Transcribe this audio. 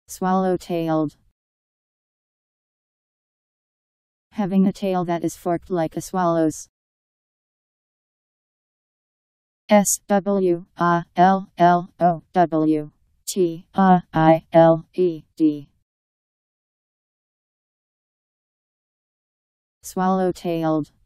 Swallow-tailed. Having a tail that is forked like a swallow's. Swallowed. Swallow-tailed.